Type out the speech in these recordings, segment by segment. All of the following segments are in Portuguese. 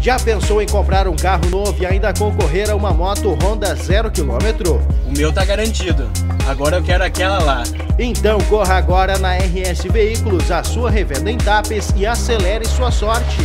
Já pensou em comprar um carro novo e ainda concorrer a uma moto Honda 0 km? O meu tá garantido. Agora eu quero aquela lá. Então corra agora na RS Veículos, a sua revenda em Tapes, e acelere sua sorte.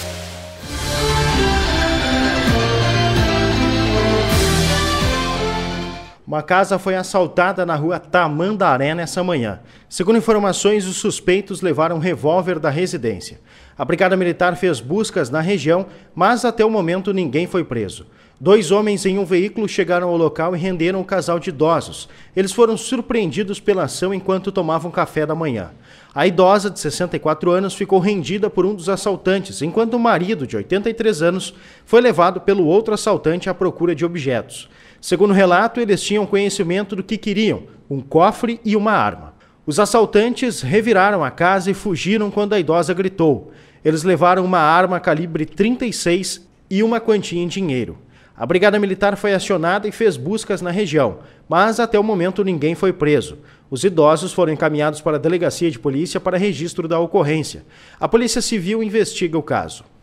Uma casa foi assaltada na rua Tamandaré nessa manhã. Segundo informações, os suspeitos levaram um revólver da residência. A Brigada Militar fez buscas na região, mas até o momento ninguém foi preso. 2 homens em um veículo chegaram ao local e renderam um casal de idosos. Eles foram surpreendidos pela ação enquanto tomavam café da manhã. A idosa, de 64 anos, ficou rendida por um dos assaltantes, enquanto o marido, de 83 anos, foi levado pelo outro assaltante à procura de objetos. Segundo o relato, eles tinham conhecimento do que queriam, um cofre e uma arma. Os assaltantes reviraram a casa e fugiram quando a idosa gritou. Eles levaram uma arma calibre 36 e uma quantia em dinheiro. A Brigada Militar foi acionada e fez buscas na região, mas até o momento ninguém foi preso. Os idosos foram encaminhados para a delegacia de polícia para registro da ocorrência. A Polícia Civil investiga o caso.